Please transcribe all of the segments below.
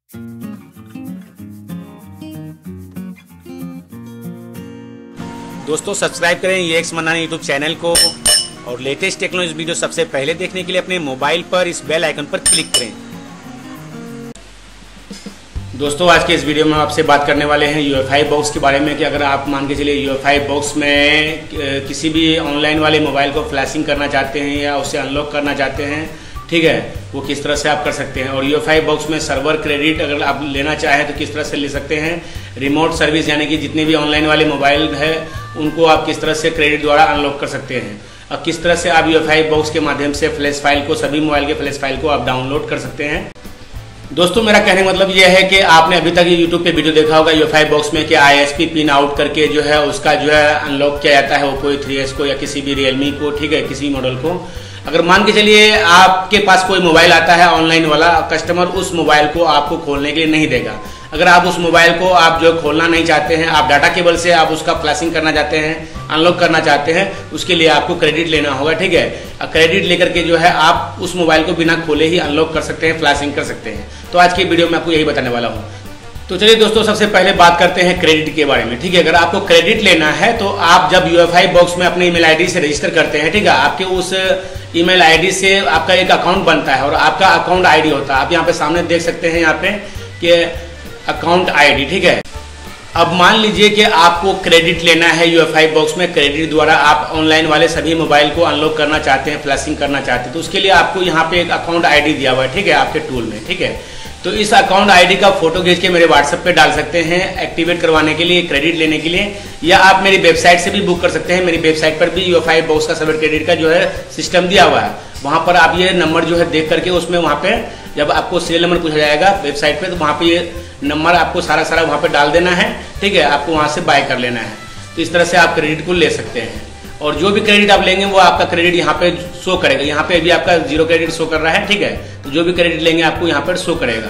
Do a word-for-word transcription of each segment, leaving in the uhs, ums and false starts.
दोस्तों सब्सक्राइब करें ये एक्स मनाना यूट्यूब चैनल को और लेटेस्ट टेक्नोलॉजी वीडियो सबसे पहले देखने के लिए अपने मोबाइल पर इस बेल आइकन पर क्लिक करें। दोस्तों आज के इस वीडियो में आपसे बात करने वाले हैं यूएफआई बॉक्स के बारे में कि अगर आप मान के चलिए यूएफआई बॉक्स में किसी भी ऑनलाइन वाले मोबाइल को फ्लैशिंग करना चाहते हैं या उसे अनलॉक करना चाहते हैं, ठीक है, वो किस तरह से आप कर सकते हैं। और यूएफआई बॉक्स में सर्वर क्रेडिट अगर आप लेना चाहें तो किस तरह से ले सकते हैं। रिमोट सर्विस यानी कि जितने भी ऑनलाइन वाले मोबाइल है उनको आप किस तरह से क्रेडिट द्वारा अनलॉक कर सकते हैं और किस तरह से आप यूएफआई बॉक्स के माध्यम से फ्लैश फाइल को, सभी मोबाइल के फ्लैश फाइल को आप डाउनलोड कर सकते हैं। दोस्तों मेरा कहने का मतलब यह है कि आपने अभी तक यूट्यूब पे वीडियो देखा होगा यूएफआई बॉक्स में कि आईएसपी पिन आउट करके जो है उसका जो है अनलॉक किया जाता है ओप्पो ए थ्री एस को या किसी भी रियलमी को, ठीक है, किसी मॉडल को। अगर मान के चलिए आपके पास कोई मोबाइल आता है ऑनलाइन वाला, कस्टमर उस मोबाइल को आपको खोलने के लिए नहीं देगा। अगर आप उस मोबाइल को आप जो खोलना नहीं चाहते हैं, आप डाटा केबल से आप उसका फ्लैशिंग करना चाहते हैं, अनलॉक करना चाहते हैं, उसके लिए आपको क्रेडिट लेना होगा, ठीक है। क्रेडिट लेकर के जो है आप उस मोबाइल को बिना खोले ही अनलॉक कर सकते हैं, फ्लैशिंग कर सकते हैं। तो आज की वीडियो में आपको यही बताने वाला हूँ। तो चलिए दोस्तों सबसे पहले बात करते हैं क्रेडिट के बारे में, ठीक है। अगर आपको क्रेडिट लेना है तो आप जब यूएफआई बॉक्स में अपने ईमेल आईडी से रजिस्टर करते हैं, ठीक है, आपके उस ईमेल आईडी से आपका एक अकाउंट बनता है और आपका अकाउंट आईडी होता है। आप यहाँ पे सामने देख सकते हैं यहाँ पे कि अकाउंट आईडी, ठीक है। अब मान लीजिए कि आपको क्रेडिट लेना है यूएफआई बॉक्स में, क्रेडिट द्वारा आप ऑनलाइन वाले सभी मोबाइल को अनलॉक करना चाहते हैं, फ्लैशिंग करना चाहते हैं, तो उसके लिए आपको यहाँ पे एक अकाउंट आईडी दिया हुआ है, ठीक है, आपके टूल में, ठीक है। तो इस अकाउंट आईडी का फोटो खींच के मेरे व्हाट्सएप पे डाल सकते हैं एक्टिवेट करवाने के लिए, क्रेडिट लेने के लिए, या आप मेरी वेबसाइट से भी बुक कर सकते हैं। मेरी वेबसाइट पर भी यूएफआई बॉक्स का सर्वर क्रेडिट का जो है सिस्टम दिया हुआ है। वहां पर आप ये नंबर जो है देख करके उसमें वहां पे जब आपको सीरियल नंबर पूछा जाएगा वेबसाइट पे, तो वहां पे ये नंबर आपको सारा सारा वहां पे डाल देना है, ठीक है, आपको वहां से बाय कर लेना है। तो इस तरह से आप क्रेडिट को ले सकते हैं और जो भी क्रेडिट आप लेंगे वो आपका क्रेडिट यहाँ पे शो करेगा। यहाँ पे अभी आपका जीरो क्रेडिट शो कर रहा है, ठीक है, तो जो भी क्रेडिट लेंगे आपको यहाँ पर शो करेगा।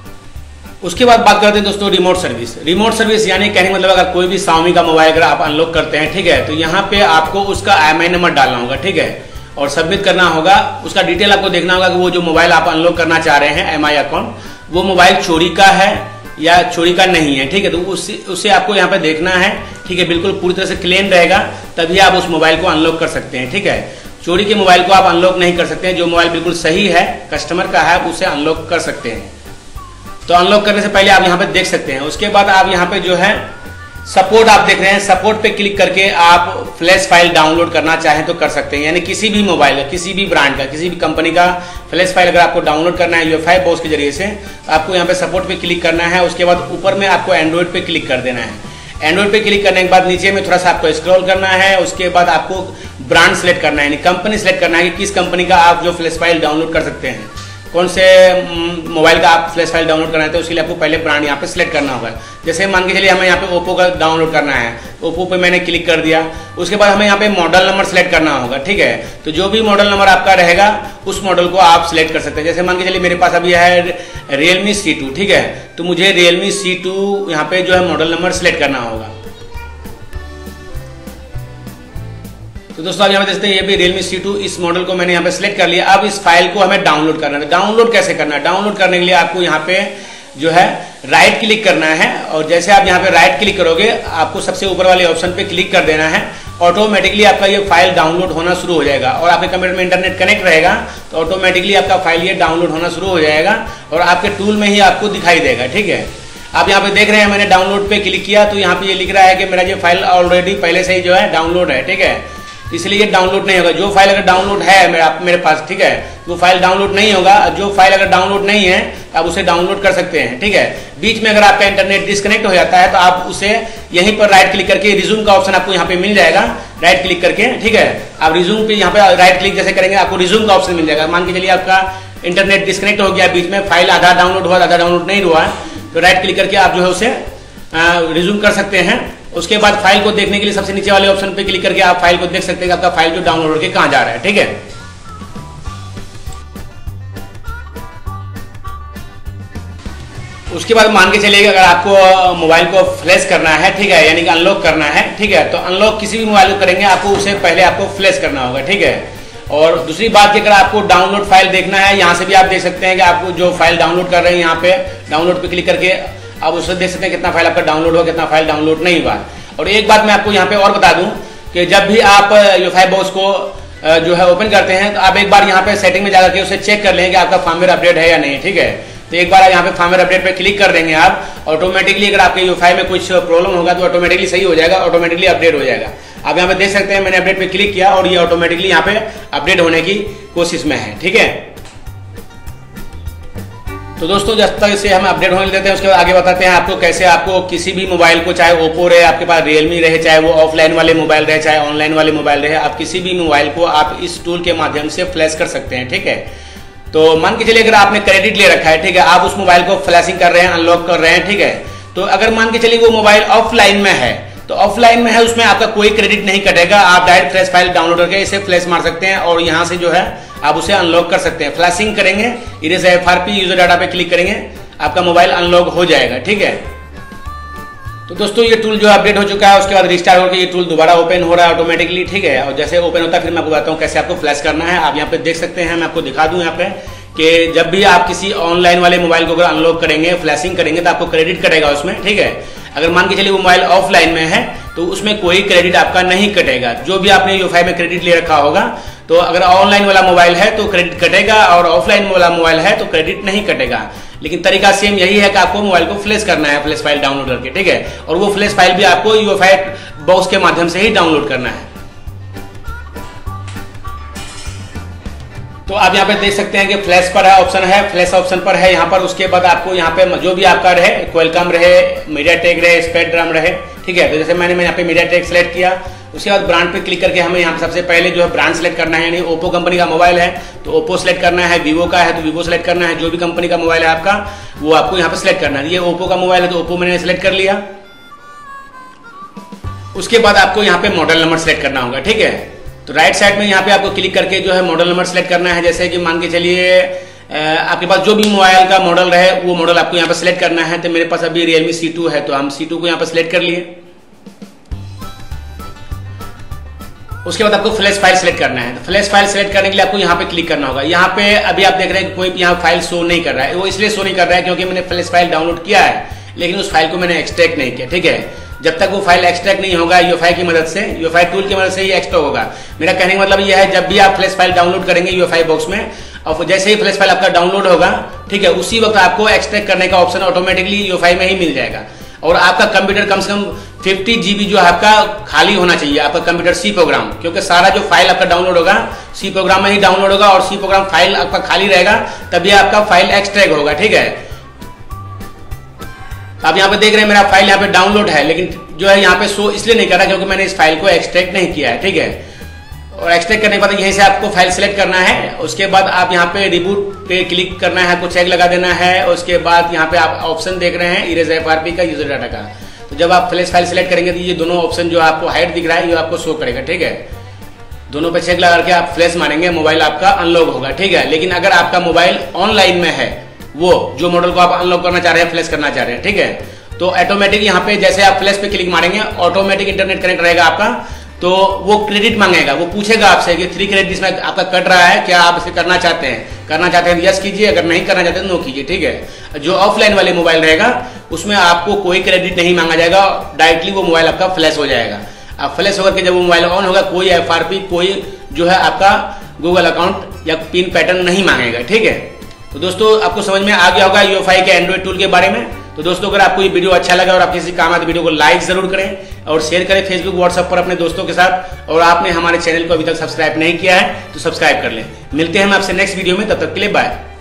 उसके बाद बात करते हैं दोस्तों रिमोट सर्विस। रिमोट सर्विस यानी कहने मतलब अगर कोई भी Xiaomi का मोबाइल अगर आप अनलॉक करते हैं, ठीक है, तो यहाँ पे आपको उसका एमआई नंबर डालना होगा, ठीक है, और सबमिट करना होगा। उसका डिटेल आपको देखना होगा कि वो जो मोबाइल आप अनलॉक करना चाह रहे हैं एमआई अकाउंट, वो मोबाइल चोरी का है या चोरी का नहीं है, ठीक है, तो उससे उससे आपको यहाँ पे देखना है, ठीक है, बिल्कुल पूरी तरह से क्लीन रहेगा तभी आप उस मोबाइल को अनलॉक कर सकते हैं, ठीक है। चोरी के मोबाइल को आप अनलॉक नहीं कर सकते हैं। जो मोबाइल बिल्कुल सही है, कस्टमर का है, उसे अनलॉक कर सकते हैं। तो अनलॉक करने से पहले आप यहाँ पे देख सकते हैं। उसके बाद आप यहाँ पे जो है सपोर्ट आप देख रहे हैं, सपोर्ट पे क्लिक करके आप फ्लैश फाइल डाउनलोड करना चाहें तो कर सकते हैं। यानी किसी भी मोबाइल का, किसी भी ब्रांड का, किसी भी कंपनी का फ्लैश फाइल अगर आपको डाउनलोड करना है यूएफआई बॉक्स के जरिए से, आपको यहाँ पे सपोर्ट पे क्लिक करना है। उसके बाद ऊपर में आपको एंड्रॉइड पे क्लिक कर देना है। एंड्रॉइड पे क्लिक करने के बाद नीचे में थोड़ा सा आपको स्क्रॉल करना है। उसके बाद आपको ब्रांड सेलेक्ट करना है, यानी कंपनी सेलेक्ट करना है कि किस कंपनी का आप जो फ्लैश फाइल डाउनलोड कर सकते हैं, कौन से मोबाइल का आप फ्लैश फाइल डाउनलोड करना है, तो उसके लिए आपको पहले ब्रांड यहाँ पे सिलेक्ट करना होगा। जैसे मान के चलिए हमें यहाँ पे ओप्पो का डाउनलोड करना है, ओप्पो पे मैंने क्लिक कर दिया। उसके बाद हमें यहाँ पे मॉडल नंबर सेलेक्ट करना होगा, ठीक है, तो जो भी मॉडल नंबर आपका रहेगा उस मॉडल को आप सिलेक्ट कर सकते हैं। जैसे मान के चलिए मेरे पास अभी है रियलमी सी टू, ठीक है, तो मुझे रियलमी सी टू यहाँ पे जो है मॉडल नंबर सिलेक्ट करना होगा। तो दोस्तों आप यहाँ पे देखते हैं ये भी रियलमी सी टू, इस मॉडल को मैंने यहाँ पे सिलेक्ट कर लिया। अब इस फाइल को हमें डाउनलोड करना है। डाउनलोड कैसे करना है? डाउनलोड करने के लिए आपको यहाँ पे जो है राइट क्लिक करना है और जैसे आप यहाँ पे राइट क्लिक करोगे आपको सबसे ऊपर वाले ऑप्शन पे क्लिक कर देना है। ऑटोमेटिकली आपका ये फाइल डाउनलोड होना शुरू हो जाएगा और आपके कंप्यूटर में इंटरनेट कनेक्ट रहेगा तो ऑटोमेटिकली आपका फाइल ये डाउनलोड होना शुरू हो जाएगा और आपके टूल में ही आपको दिखाई देगा, ठीक है। आप यहाँ पे देख रहे हैं मैंने डाउनलोड पे क्लिक किया तो यहाँ पे ये लिख रहा है कि मेरा ये फाइल ऑलरेडी पहले से ही जो है डाउनलोड है, ठीक है, इसलिए ये डाउनलोड नहीं होगा। जो फाइल अगर डाउनलोड है मेरा मेरे पास, ठीक है, वो फाइल डाउनलोड नहीं होगा। जो फाइल अगर डाउनलोड नहीं है आप उसे डाउनलोड कर सकते हैं, ठीक है। बीच में अगर आपका इंटरनेट डिस्कनेक्ट हो जाता है तो आप उसे यहीं पर राइट क्लिक करके रिज्यूम का ऑप्शन आपको यहाँ पे मिल जाएगा, राइट क्लिक करके, ठीक है। आप रिज्यूम पे यहाँ पे राइट क्लिक जैसे करेंगे आपको रिज्यूम का ऑप्शन मिल जाएगा। मान के चलिए आपका इंटरनेट डिस्कनेक्ट हो गया, बीच में फाइल आधा डाउनलोड हुआ आधा डाउनलोड नहीं हुआ, तो राइट क्लिक करके आप जो है उसे रिज्यूम कर सकते हैं। उसके बाद फाइल को देखने के लिए सबसे नीचे वाले ऑप्शन पे क्लिक करके आप फाइल को देख सकते हैं कि आपका फाइल जो डाउनलोड होकर कहां जा रहा है, ठीक है। उसके बाद मान के चलिए अगर आपको मोबाइल को फ्लैश करना है, ठीक है, यानी कि अनलॉक करना है, ठीक है, तो अनलॉक किसी भी मोबाइल को करेंगे आपको उसे पहले आपको फ्लैश करना होगा, ठीक है। और दूसरी बात कि अगर आपको डाउनलोड फाइल देखना है, यहाँ से भी आप देख सकते हैं कि आपको जो फाइल डाउनलोड कर रहे हैं, यहाँ पे डाउनलोड पे क्लिक करके आप उससे देख सकते हैं कितना फाइल आपका डाउनलोड हुआ, कितना फाइल डाउनलोड नहीं हुआ। और एक बात मैं आपको यहाँ पे और बता दूं कि जब भी आप यूएफआई बॉक्स को जो है ओपन करते हैं तो आप एक बार यहाँ पे सेटिंग में जाकर के उसे चेक कर लें कि आपका फर्मवेयर अपडेट है या नहीं, ठीक है। तो एक बार यहाँ पे फर्मवेयर अपडेट पे क्लिक कर देंगे आप, ऑटोमेटिकली अगर आपके यूएफआई में कुछ प्रॉब्लम होगा तो ऑटोमेटिकली सही हो जाएगा, ऑटोमेटिकली अपडेट हो जाएगा। आप यहाँ पे देख सकते हैं मैंने अपडेट पे क्लिक किया और ये ऑटोमेटिकली यहाँ पे अपडेट होने की कोशिश में है, ठीक है। तो दोस्तों जब तक इसे हम अपडेट होने देते हैं उसके बाद आगे बताते हैं आपको कैसे आपको किसी भी मोबाइल को, चाहे ओप्पो रहे, आपके पास रियलमी रहे, चाहे वो ऑफलाइन वाले मोबाइल रहे, चाहे ऑनलाइन वाले मोबाइल रहे, आप किसी भी मोबाइल को आप इस टूल के माध्यम से फ्लैश कर सकते हैं, ठीक है। तो मान के चलिए अगर आपने क्रेडिट ले रखा है, ठीक है, आप उस मोबाइल को फ्लैशिंग कर रहे हैं, अनलॉक कर रहे हैं, ठीक है। तो अगर मान के चलिए वो मोबाइल ऑफलाइन में है, तो ऑफलाइन में है उसमें आपका कोई क्रेडिट नहीं कटेगा, आप डायरेक्ट फ्लैश फाइल डाउनलोड करके इसे फ्लैश मार सकते हैं और यहाँ से जो है आप उसे अनलॉक कर सकते हैं। फ्लैशिंग करेंगे, इरेज एफआरपी यूजर डाटा पे क्लिक करेंगे, आपका मोबाइल अनलॉक हो जाएगा, ठीक है। तो दोस्तों ये टूल जो अपडेट हो चुका है, उसके बाद रिस्टार्ट होकर ये टूल दोबारा ओपन हो रहा है ऑटोमेटिकली, ठीक है। और जैसे ओपन होता है फिर मैं आपको बताता हूँ कैसे आपको फ्लैश करना है। आप यहाँ पे देख सकते हैं, मैं आपको दिखा दूं यहाँ पे कि जब भी आप किसी ऑनलाइन वाले मोबाइल को अगर अनलॉक करेंगे, फ्लैशिंग करेंगे तो आपको क्रेडिट कटेगा उसमें, ठीक है। अगर मान के चलिए वो मोबाइल ऑफलाइन में है तो उसमें कोई क्रेडिट आपका नहीं कटेगा। जो भी आपने यूएफआई में क्रेडिट ले रखा होगा, तो अगर ऑनलाइन वाला मोबाइल है तो क्रेडिट कटेगा और ऑफलाइन वाला मोबाइल है तो क्रेडिट नहीं कटेगा। लेकिन तरीका सेम यही है कि आपको मोबाइल को फ्लैश करना है, फ्लैश फाइल डाउनलोड करके, ठीक है। और वो फ्लैश फाइल भी आपको यूएफआई बॉक्स के माध्यम से ही डाउनलोड करना है। तो आप यहाँ पे देख सकते हैं कि फ्लैश पर है ऑप्शन है, फ्लैश ऑप्शन पर है यहाँ पर। उसके बाद आपको यहाँ पे जो भी आपका रहे, क्वालकॉम रहे, मीडियाटेक रहे, स्पेक्ट्रम रहे, ठीक है। तो जैसे मैंने मैं यहाँ पे मीडियाटेक सेलेक्ट किया, उसके बाद ब्रांड पे क्लिक करके हमें यहाँ सबसे पहले जो है ब्रांड सेलेक्ट करना है, यानी ओप्पो कंपनी का मोबाइल है तो ओप्पो सेलेक्ट करना है, वीवो का है तो वीवो सेलेक्ट करना है, जो भी कंपनी का मोबाइल है आपका वो आपको यहाँ पे सिलेक्ट करना है। ये ओप्पो का मोबाइल है तो ओप्पो मैंने सिलेक्ट कर लिया। उसके बाद आपको यहाँ पे मॉडल नंबर सेलेक्ट करना होगा, ठीक है। तो राइट साइड में यहाँ पे आपको क्लिक करके जो है मॉडल नंबर सेलेक्ट करना है। जैसे कि मान के चलिए आपके पास जो भी मोबाइल का मॉडल रहे वो मॉडल आपको यहाँ पे सिलेक्ट करना है। तो मेरे पास अभी रियलमी सी टू है तो हम सी टू को यहाँ पे सिलेक्ट कर लिए। उसके बाद आपको फ्लैश फाइल सेलेक्ट करना है। तो फ्लैश फाइल सेलेक्ट करने के लिए आपको यहाँ पे क्लिक करना होगा। यहाँ पे अभी आप देख रहे हैं कोई यहाँ फाइल शो नहीं कर रहा है, वो इसलिए शो नहीं कर रहा है क्योंकि मैंने फ्लैश फाइल डाउनलोड किया है लेकिन उस फाइल को मैंने एक्सट्रैक्ट नहीं किया, ठीक है। जब तक वो फाइल एक्सट्रैक्ट नहीं होगा यूएफआई की मदद से, यूएफआई टूल की मदद से ही एक्सट्रैक्ट होगा। मेरा कहने का मतलब यह है जब भी आप फ्लैश फाइल डाउनलोड करेंगे यूएफआई बॉक्स में और जैसे ही फ्लैश फाइल आपका डाउनलोड होगा, ठीक है, उसी वक्त आपको एक्सट्रैक्ट करने का ऑप्शन ऑटोमेटिकली यूएफआई में ही मिल जाएगा। और आपका कंप्यूटर कम से कम पचास जीबी जो है आपका खाली होना चाहिए, आपका कंप्यूटर सी प्रोग्राम, क्योंकि सारा जो फाइल आपका डाउनलोड होगा सी प्रोग्राम में ही डाउनलोड होगा और सी प्रोग्राम फाइल आपका खाली रहेगा तभी आपका फाइल एक्सट्रैक्ट होगा, ठीक है। आप यहाँ पे देख रहे हैं मेरा फाइल यहाँ पे डाउनलोड है लेकिन जो है यहाँ पे शो इसलिए नहीं कर रहा क्योंकि मैंने इस फाइल को एक्सट्रैक्ट नहीं किया है, ठीक है। और एक्सट्रैक्ट करने के बाद यहीं से आपको फाइल सेलेक्ट करना है। उसके बाद आप यहाँ पे रिबूट पे क्लिक करना है, कुछ चेक लगा देना है। उसके बाद यहाँ पे आप ऑप्शन देख रहे हैं इरेज एफआरपी का, यूजर डाटा का। तो जब आप फ्लैश फाइल सेलेक्ट करेंगे तो ये दोनों ऑप्शन जो आपको हाइड दिख रहा है ये आपको शो करेगा, ठीक है। दोनों पे चेक लगा के आप फ्लैश मारेंगे, मोबाइल आपका अनलॉक होगा, ठीक है। लेकिन अगर आपका मोबाइल ऑनलाइन में है, वो जो मॉडल को आप अनलॉक करना चाह रहे हैं, फ्लैश करना चाह रहे हैं, ठीक है, तो ऑटोमेटिक यहाँ पे जैसे आप फ्लैश पे क्लिक मारेंगे ऑटोमेटिक इंटरनेट कनेक्ट रहेगा आपका, तो वो क्रेडिट मांगेगा, वो पूछेगा आपसे कि थ्री क्रेडिट इसमें आपका कट रहा है, क्या आप इसे करना चाहते हैं, करना चाहते हैं यस कीजिए, अगर नहीं करना चाहते नो कीजिए, ठीक है। जो ऑफलाइन वाले मोबाइल रहेगा उसमें आपको कोई क्रेडिट नहीं मांगा जाएगा, डायरेक्टली वो मोबाइल आपका फ्लैश हो जाएगा। अब फ्लैश होकर के जब वो मोबाइल ऑन होगा कोई एफआरपी, कोई जो है आपका गूगल अकाउंट या पिन पैटर्न नहीं मांगेगा, ठीक है। तो दोस्तों आपको समझ में आ गया होगा यूएफआई के एंड्रॉइड टूल के बारे में। तो दोस्तों अगर आपको ये वीडियो अच्छा लगा और आप किसी काम आए तो वीडियो को लाइक जरूर करें और शेयर करें फेसबुक व्हाट्सएप पर अपने दोस्तों के साथ। और आपने हमारे चैनल को अभी तक सब्सक्राइब नहीं किया है तो सब्सक्राइब कर लें। मिलते हैं हम आपसे नेक्स्ट वीडियो में, तब तक के लिए बाय।